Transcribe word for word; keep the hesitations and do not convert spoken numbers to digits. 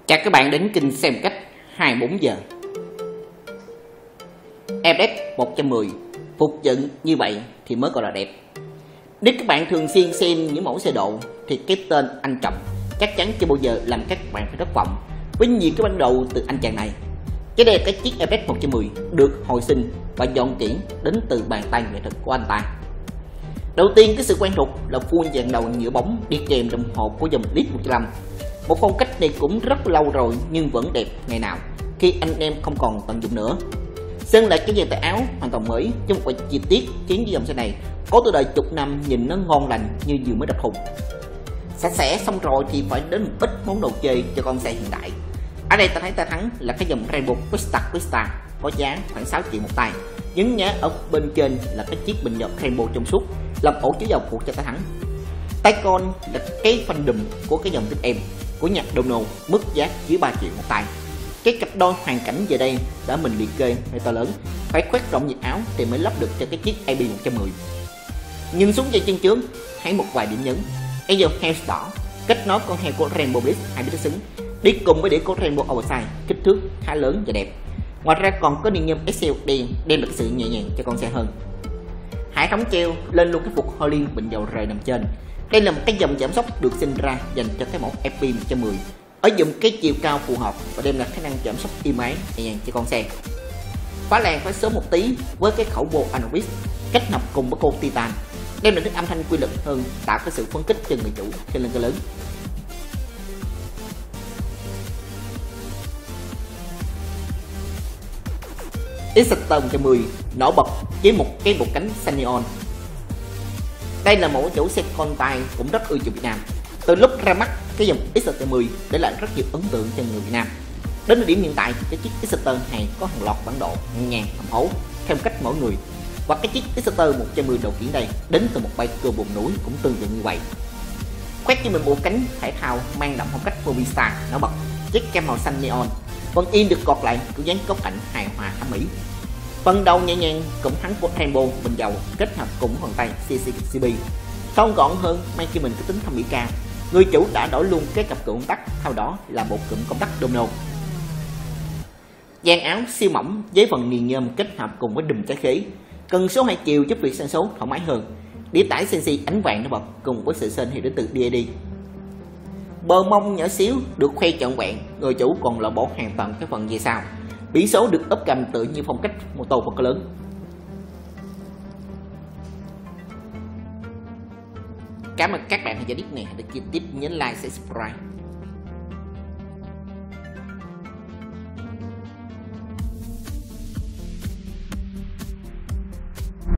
Chào các bạn đến kênh xem cách hai mươi bốn giờ. Em ép một trăm mười phục dựng như vậy thì mới gọi là đẹp. Nếu các bạn thường xuyên xem những mẫu xe độ thì cái tên anh Trọng chắc chắn chưa bao giờ làm các bạn phải thất vọng với nhiều cái ban đầu từ anh chàng này. Cái đây là cái chiếc em ép một trăm mười được hồi sinh và dọn kiển đến từ bàn tay nghệ thuật của anh ta. Đầu tiên cái sự quen thuộc là khuôn dàn đầu nhựa bóng đi kèm đồng hồ của dòng Lead một trăm lăm. Một phong cách này cũng rất lâu rồi nhưng vẫn đẹp ngày nào khi anh em không còn tận dụng nữa. Sơn lại cái dàn tay áo hoàn toàn mới trong một vài chi tiết khiến cái dòng xe này có tuổi đời chục năm nhìn nó ngon lành như vừa mới đập thùng. Sạch sẽ xong rồi thì phải đến một ít món đồ chơi cho con xe hiện đại. Ở đây ta thấy ta thắng là cái dòng Rainbow Vista Vista có giá khoảng sáu triệu một tay. Nhấn nhá ở bên trên là cái chiếc bình nhợt Rainbow trong suốt làm ổ chứa dầu phụ cho ta thắng. Tay con là cái phanh đùm của cái dòng tiếp em của nhạc Dono mức giá dưới ba triệu một tay. Cái cặp đôi hoàn cảnh về đây đã mình liệt kê hơi to lớn, phải khoét rộng nhiệt áo thì mới lắp được cho cái chiếc a bê một trăm mười. Nhìn xuống dây chân chướng thấy một vài điểm nhấn. Cái dòng heo đỏ kết nối con heo của Rainbow Bliss hai đứa xứng đi cùng với đĩa của Rainbow Oversize kích thước khá lớn và đẹp. Ngoài ra còn có niêm nhôm ét lờ đen đem được sự nhẹ nhàng cho con xe hơn. Hệ thống treo lên luôn cái phục hơi liên bình dầu rời nằm trên. Đây là một cái dòng giảm sóc được sinh ra dành cho cái mẫu ép pê một trăm mười ở dùng cái chiều cao phù hợp và đem lại khả năng giảm sóc êm ái nhẹ nhàng cho con xe. Phá làn phải sớm một tí với cái khẩu bộ Anovis kết hợp cùng với cô Titan đem lại những âm thanh quy lực hơn, tạo cái sự phấn khích cho người chủ trên lưng cơ lớn. X-Star một trăm mười nổi bật với một cái bộ cánh xanh neon. Đây là mẫu chủ xe con tay cũng rất ưa chuộng Việt Nam. Từ lúc ra mắt cái dòng X-Star mười để lại rất nhiều ấn tượng cho người Việt Nam. Đến thời điểm hiện tại cái chiếc X-Star này có hàng loạt bản độ nhàn nhàng hầm hố theo cách mỗi người. Và cái chiếc X-Star một trăm mười đầu khiển đây đến từ một biker vùng núi cũng tương tự như vậy. Khoét cho mình bộ cánh thể thao mang đậm phong cách Movistar nổi bật, chiếc kem màu xanh neon. Phần in được cột lại kiểu dáng cấu cảnh hài hòa thẩm mỹ. Phần đầu nhẹ nhàng cũng thắng của Rainbow bình dầu kết hợp cùng phần tay xê xê xê bê. Thon gọn hơn mang cho mình cái tính thẩm mỹ cao. Người chủ đã đổi luôn cái cặp cụm tắc, sau đó là bộ cụm công tắc Domino. Dàn áo siêu mỏng với phần niền nhôm kết hợp cùng với đùm trái khí. Cần số hai chiều giúp việc sang số thoải mái hơn. Đĩa tải xê en xê ánh vàng nó bật cùng với sự sên hiệu đến từ đê a đê. Bờ mông nhỏ xíu được khoe trọn vẹn, người chủ còn loại bỏ hoàn toàn cái phần dây sau. Biển số được ốp cầm tự như phong cách mô tô phần cỡ lớn. Cảm ơn các bạn đã theo dõi clip này, hãy đăng ký tiếp nhấn like, subscribe.